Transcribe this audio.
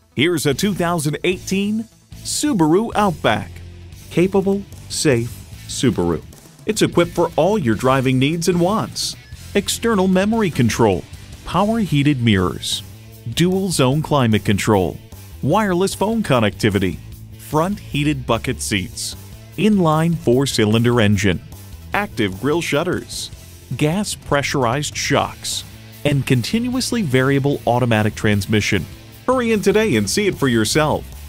Here's a 2018 Subaru Outback. Capable, safe Subaru. It's equipped for all your driving needs and wants. External memory control, power heated mirrors, dual zone climate control, wireless phone connectivity, front heated bucket seats, inline 4-cylinder engine, active grille shutters, gas pressurized shocks, and continuously variable automatic transmission. Hurry in today and see it for yourself.